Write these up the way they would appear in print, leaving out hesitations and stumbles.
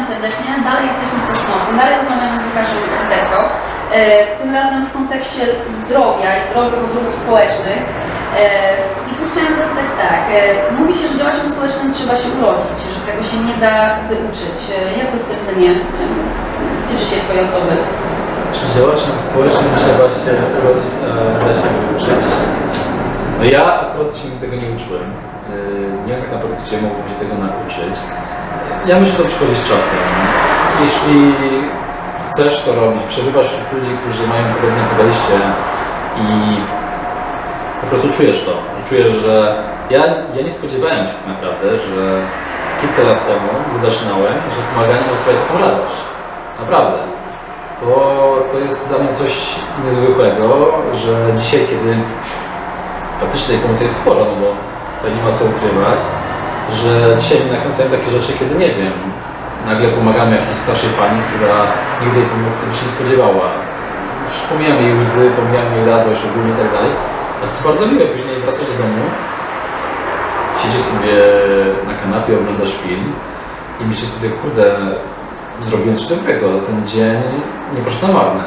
serdecznie. Dalej jesteśmy w Sosnowcu, dalej rozmawiamy z Łukaszem Terko. Tym razem w kontekście zdrowia i zdrowych ruchów społecznych. I tu chciałam zapytać tak, mówi się, że działaczem społecznym trzeba się urodzić, że tego się nie da wyuczyć. Jak to stwierdzenie tyczy się Twojej osoby? Czy działaczem społecznym trzeba się urodzić, a da się wyuczyć? No ja akurat się tego nie uczyłem. Nie wiem tak naprawdę, gdzie mógłbym się tego nauczyć. Ja myślę, że to przychodzi z czasem. Jeśli chcesz to robić, przebywasz wśród ludzi, którzy mają podobne podejście i po prostu czujesz to. Czujesz, że ja nie spodziewałem się tak naprawdę, że kilka lat temu, gdy zaczynałem, że pomaganie może sprawiać taką radość. Naprawdę. To jest dla mnie coś niezwykłego, że dzisiaj, kiedy faktycznie tej pomocy jest sporo, no bo tutaj nie ma co ukrywać, że dzisiaj mnie nakręcają takie rzeczy, kiedy nie wiem, nagle pomagamy jakiejś starszej pani, która nigdy jej pomocy by się nie spodziewała. Już pomijamy jej łzy, pomijamy jej radość ogólnie i tak dalej. A to jest bardzo miłe, później wracasz do domu, siedzisz sobie na kanapie, oglądasz film i myślisz sobie, kurde, zrobiłem coś dobrego, ten dzień nie poszedł na marne.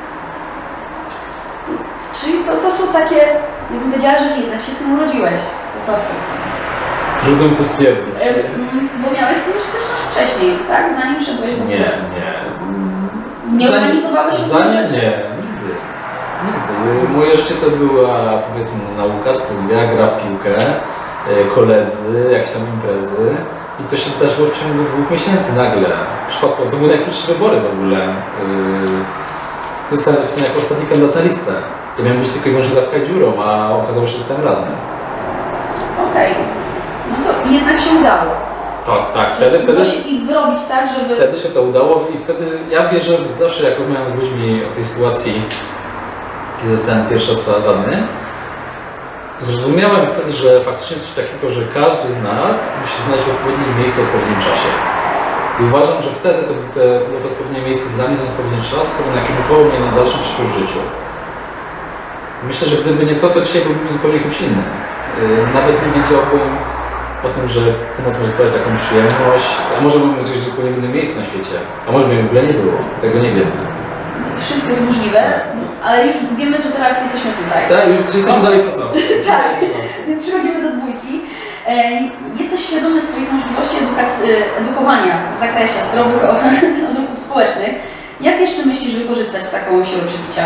Czyli to są takie, jakbym powiedziała, że jednak się z tym urodziłeś, po prostu. Trudno mi to stwierdzić. Bo miałeś z tym już styczność wcześniej, tak? Zanim szedłeś w ogóle. Nie organizowałeś rzeczy? Nie, nigdy. Moje życie to była, powiedzmy, nauka, studia, gra w piłkę, koledzy, jakieś tam imprezy. I to się wydarzyło w ciągu 2 miesięcy nagle. W przypadku, to były najkrótsze wybory w ogóle. Zostałem zapisany jako ostatni kandydat na listę. Ja miałem być tylko i wyłącznie zapkać dziurą, a okazało się, że jestem radnym. Okej. No to jednak się udało. Tak. Wtedy i wyrobić tak, żeby... Wtedy się to udało i wtedy ja wierzę zawsze, jak rozmawiam z ludźmi o tej sytuacji, kiedy zostałem pierwszy raz radny, zrozumiałem wtedy, że faktycznie jest coś takiego, że każdy z nas musi znaleźć w odpowiednim miejscu w odpowiednim czasie. I uważam, że wtedy to było to odpowiednie miejsce dla mnie, ten odpowiedni czas, który nakierunkował mnie na dalszą przyszłość w życiu. Myślę, że gdyby nie to dzisiaj byłbym zupełnie kimś innym. Nawet nie wiedziałbym o tym, że pomoc może sprawiać taką przyjemność, a może byłbym gdzieś zupełnie w innym miejscu na świecie, a może by w ogóle nie było, tego nie wiemy. Wszystko jest możliwe, ale już wiemy, że teraz jesteśmy tutaj. Tak, już jesteśmy dalej w Sosnowcu. Tak, więc przechodzimy do 2. Jesteś świadomy swoich możliwości edukowania w zakresie zdrowych odruchów społecznych. Jak jeszcze myślisz wykorzystać taką siłę przybicia?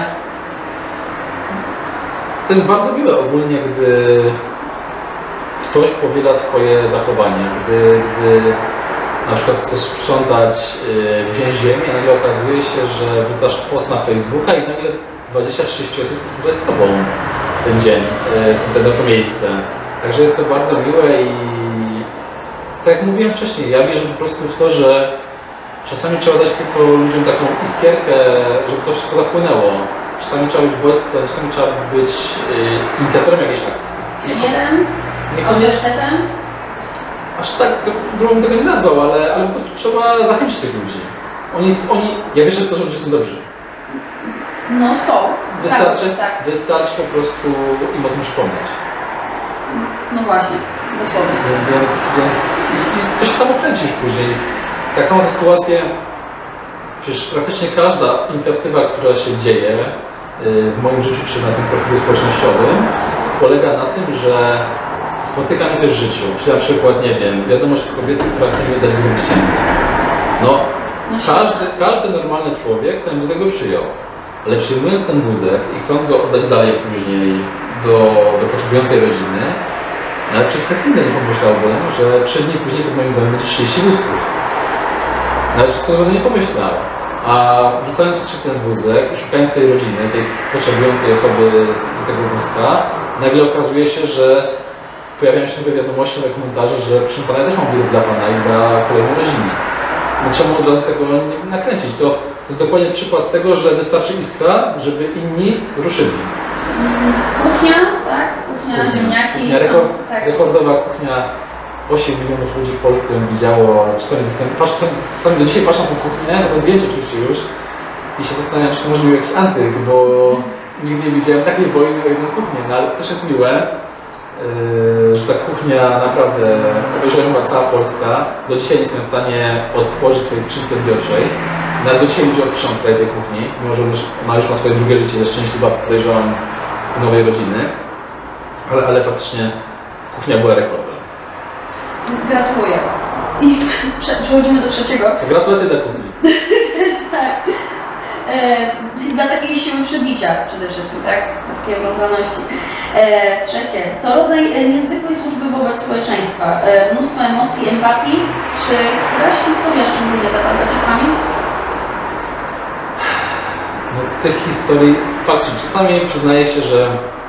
To jest bardzo miłe ogólnie, gdy ktoś powiela Twoje zachowania, gdy na przykład chcesz sprzątać w Dzień Ziemi, a nagle okazuje się, że wrzucasz post na Facebooka i nagle 20-30 osób chce spotkać z Tobą ten dzień, to miejsce. Także jest to bardzo miłe i tak jak mówiłem wcześniej, ja wierzę po prostu w to, że czasami trzeba dać tylko ludziom taką iskierkę, żeby to wszystko zapłynęło. Czasami trzeba być bodźcem, czasami trzeba być inicjatorem jakiejś akcji. Pionierem? Autorytetem? Aż tak bym tego nie nazwał, ale po prostu trzeba zachęcić tych ludzi. Ja wierzę w to, że ludzie są dobrzy. No są. Wystarczy po prostu im o tym przypomnieć. No właśnie, dosłownie. Więc to się samo kręci już później. Tak samo te sytuacje, przecież praktycznie każda inicjatywa, która się dzieje w moim życiu czy na tym profilu społecznościowym, polega na tym, że spotykam coś w życiu. Czyli na przykład, nie wiem, wiadomość kobiety, która chce mi oddać wózek dziecięcy. Każdy normalny człowiek ten wózek by przyjął. Ale przyjmując ten wózek i chcąc go oddać dalej później do potrzebującej rodziny, nawet przez sekundę nie pomyślałbym, że 3 dni później pod moim domem będzie 30 wózków. Nawet przez sekundę nie pomyślał. A wrzucając ten wózek i szukając tej rodziny, tej potrzebującej osoby do tego wózka, nagle okazuje się, że pojawiają się nowe wiadomości, nowe komentarze, że proszę Pana, ja też mam wózek dla Pana i dla kolejnej rodziny. No trzeba od razu tego nie nakręcić. To jest dokładnie przykład tego, że wystarczy iskra, żeby inni ruszyli. Kuchnia, tak? Kuchnia, ziemniaki. Rekordowa kuchnia. 8 milionów ludzi w Polsce ją widziało. Czasami do dzisiaj patrzę na tę kuchnię, na to zdjęcie oczywiście już i się zastanawiam, czy to może był jakiś antyk, bo nigdy nie widziałem takiej wojny o jedną kuchnię, no ale to też jest miłe. że ta kuchnia naprawdę, obejrzałem chyba cała Polska, do dzisiaj nie jestem w stanie otworzyć swojej skrzynki odbiorczej. Nawet do dzisiaj ludzie odpiszą w sprawie tej kuchni, mimo że ona już ma swoje drugie życie, jest szczęśliwa, podejrzewam, nowej rodziny. Ale faktycznie kuchnia była rekordem. Gratuluję. I przechodzimy do trzeciego. Gratulacje dla kuchni. Też tak. Dla takiej siły przebicia przede wszystkim, tak? Dla takiej oglądalności. Trzecie, to rodzaj niezwykłej służby wobec społeczeństwa. Mnóstwo emocji, empatii. Czy któraś historia szczególnie zapadła Ci w pamięć? No, tych historii, faktycznie, czasami przyznaję się, że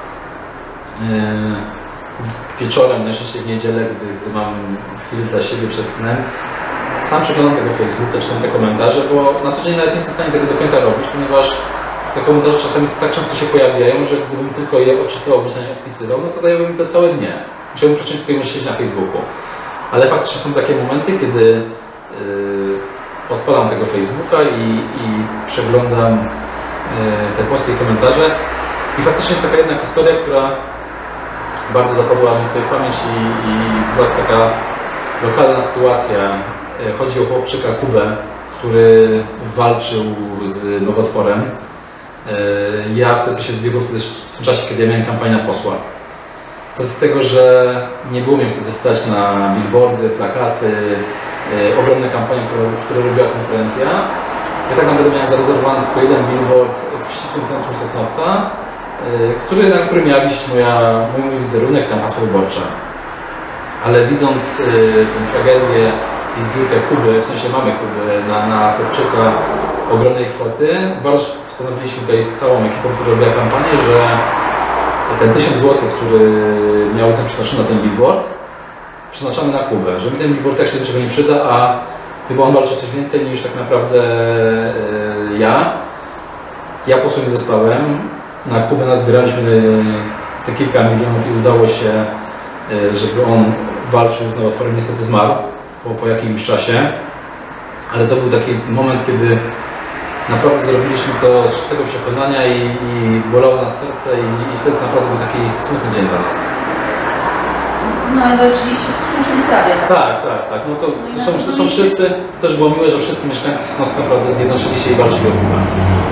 wieczorem, najczęściej w niedzielę, gdy mam chwilę dla siebie przed snem, sam przeglądam tego Facebooka, czytam te komentarze, bo na co dzień nawet nie jestem w stanie tego do końca robić, ponieważ te komentarze czasami tak często się pojawiają, że gdybym tylko je odczytał, bądź na nie odpisywał, no to zajęłoby mi to całe dnie. Musiałbym praktycznie tylko i siedzieć na Facebooku. Ale faktycznie są takie momenty, kiedy odpalam tego Facebooka i przeglądam te posty i komentarze. I faktycznie jest taka jedna historia, która bardzo zapadła mi tutaj w pamięć i była taka lokalna sytuacja. Chodzi o chłopczyka Kubę, który walczył z nowotworem. Ja wtedy się zbiegłem w tym czasie, kiedy ja miałem kampanię na posła. Z racji tego, że nie było mnie wtedy stać na billboardy, plakaty, ogromne kampanie, które robiła konkurencja. Ja tak naprawdę miałem zarezerwowany tylko jeden billboard w ścisłym centrum Sosnowca, na którym miała wisieć mój wizerunek, tam hasło wyborcze. Ale widząc tę tragedię i zbiórkę Kuby, w sensie mamy Kuby, na chłopczyka ogromnej kwoty, bardzo postanowiliśmy tutaj z całą ekipą, która robiła kampanię, że ten 1000 zł, który miał zostać przeznaczony na ten billboard, przeznaczamy na Kubę, że mi ten billboard tak się do niczego nie przyda, a chyba on walczy coś więcej niż tak naprawdę ja. Ja posłem nie zostałem. Na Kubę nazbieraliśmy te kilka milionów i udało się, żeby on walczył z nowotworem. Niestety zmarł po jakimś czasie. Ale to był taki moment, kiedy naprawdę zrobiliśmy to z czystego przekonania i bolało nas serce i wtedy naprawdę był taki smutny dzień dla nas. No ale oczywiście w słusznej sprawie. Tak. No to zresztą wszyscy, to też było miłe, że wszyscy mieszkańcy Sosnowca naprawdę zjednoczyli się i walczyli o Kubę.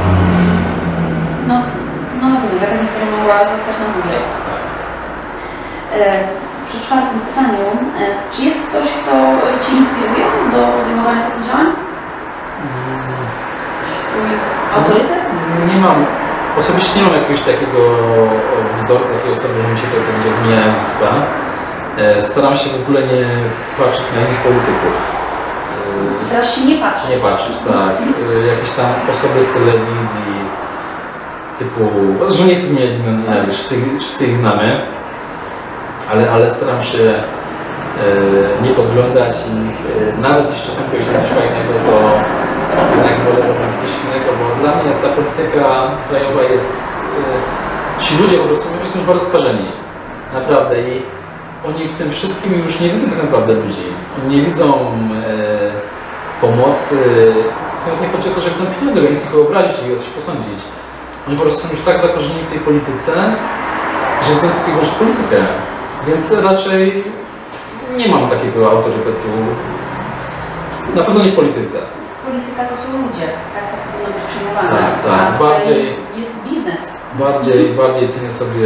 No na pewno, taka historia mogła zostać na dłużej. Tak. Przy czwartym pytaniu, czy jest ktoś, kto Cię inspiruje do podejmowania takich działań? Twój autorytet? Osobiście nie mam jakiegoś takiego wzorca, takiej osoby, że mi się to będzie zmienia nazwiska. Staram się w ogóle nie patrzeć na innych polityków. Starasz się nie patrzeć? Nie patrzeć, tak. Jakieś tam osoby z telewizji, typu... Zresztą nie chcę wymieniać z imion, wszyscy ich znamy, ale staram się nie podglądać ich. Nawet jeśli czasem pojawi się coś fajnego, to jednak wolę robić coś innego, bo dla mnie ta polityka krajowa jest... Ci ludzie po prostu są już bardzo skażeni. Naprawdę. I oni w tym wszystkim już nie widzą tak naprawdę ludzi. Oni nie widzą pomocy. Nawet nie chodzi o to, że chcą pieniądze, bo nie chcą tylko obrazić i o coś posądzić. Oni po prostu są już tak zakorzenieni w tej polityce, że widzą tylko i wyłącznie politykę. Więc raczej nie mam takiego autorytetu. Na pewno nie w polityce. Polityka to są ludzie, tak to powinno być przyjmowane. Tak. Bardziej jest biznes. Bardziej cenię sobie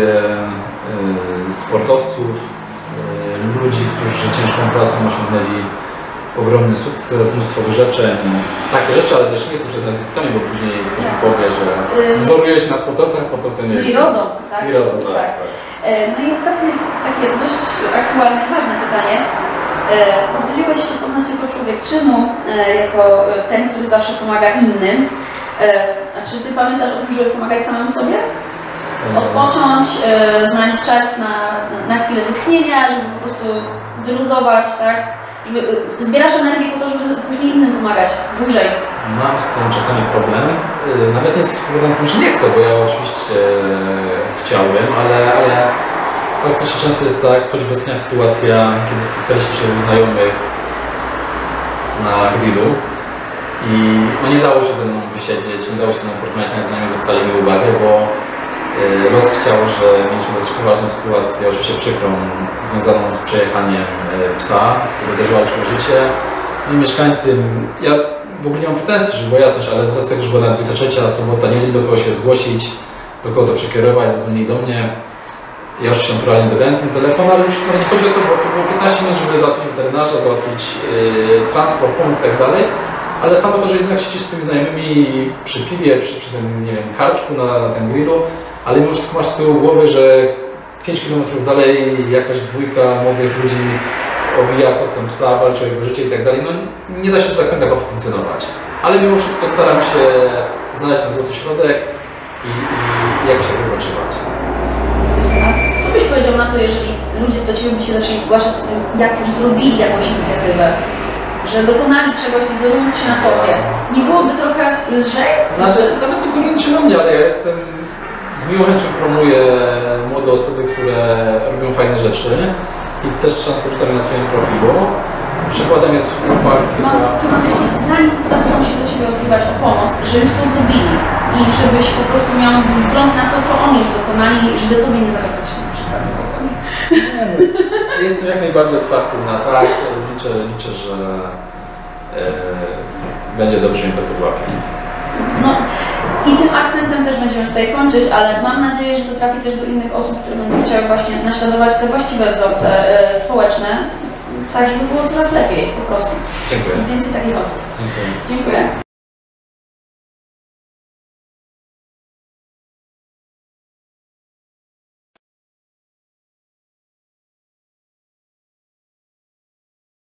sportowców, ludzi, którzy ciężką pracą osiągnęli ogromny sukces, mnóstwo wyrzeczeń, takie rzeczy, ale też nie chcę przez nazwiskami, bo później powie, że wzoruje się na sportowcach, a sportowcy nie. I RODO, tak? I RODO, tak. No i ostatnie, takie dość aktualne, ważne pytanie. Pozwoliłeś się poznać jako człowiek czynu, jako ten, który zawsze pomaga innym. A czy Ty pamiętasz o tym, żeby pomagać samemu sobie? Odpocząć, znaleźć czas na chwilę wytchnienia, żeby po prostu wyluzować, tak? Zbierasz energię po to, żeby później innym pomagać dłużej. Mam z tym czasami problem. Nawet nie jest problem tym, że nie chcę, bo ja oczywiście chciałbym, ale faktycznie często jest tak, choćby ostatnia sytuacja, kiedy spotkaliśmy się u znajomych na grillu i no nie dało się ze mną wysiedzieć, nie dało się ze mną porozmawiać, nawet z nami zwracali mi uwagę, bo Los chciał, że mieliśmy dosyć poważną sytuację, oczywiście przykrą, związaną z przejechaniem psa, który też walczył o życie. No i mieszkańcy, ja w ogóle nie mam pretensji, żeby była jasność, ale z tego, że była na 23, sobota, nie wiedzieli do kogo się zgłosić, do kogo to przekierować, zadzwonili do mnie. Ja już się naturalnie dodałem ten telefon, ale już nie chodzi o to, bo to było 15 minut, żeby załatwić weterynarza, załatwić transport, pomóc i tak dalej. Ale samo to, że jednak siedzisz z tymi znajomymi przy piwie, przy tym, nie wiem, karczku na tym grillu, ale mimo wszystko masz z tyłu głowy, że 5 km dalej jakaś dwójka młodych ludzi owija kocem psa, walczy o jego życie i tak dalej. No nie da się tak funkcjonować. Ale mimo wszystko staram się znaleźć ten złoty środek i jakoś tak wypoczywać. A co byś powiedział na to, jeżeli ludzie do Ciebie by się zaczęli zgłaszać z tym, jak już zrobili jakąś inicjatywę, że dokonali czegoś, wzorując się na Tobie? Nie byłoby trochę lżej? Nawet nie wzorując się na mnie, ale ja jestem z miłą chęcią promuję młode osoby, które robią fajne rzeczy i też często czytam je na swoim profilu. Przykładem jest chłopak. Mam tu na myśli, zanim zaczną się do Ciebie odzywać o pomoc, że już to zrobili i żebyś po prostu miał wzgląd na to, co oni już dokonali, żeby Tobie nie zawracać na przykład. Jestem jak najbardziej otwarty na tak. Liczę, że będzie dobrze mi to podłapie. No i tym akcentem też będziemy tutaj kończyć, ale mam nadzieję, że to trafi też do innych osób, które będą chciały właśnie naśladować te właściwe wzorce społeczne, tak żeby było coraz lepiej po prostu. Dziękuję. Więcej takich osób. Dziękuję. Dziękuję.